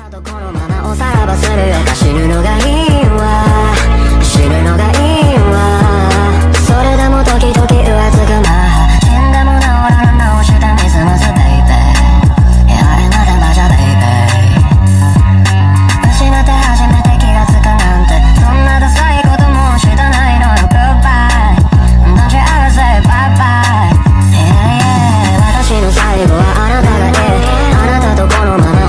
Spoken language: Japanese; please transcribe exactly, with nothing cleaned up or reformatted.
たとこのままおさらばするよ。死ぬのがいいわ、死ぬのがいいわ。それでも時々浮つくま死んでも治らぬ直してみすますベイベー。いやあれまだまじゃベイベー。失って初めて気がつくなんて、そんなダサいことも知らないのよ。グッバイ待ち合わせバイバイ。いやいや私の最後はあなたがいい。あなたとこのまま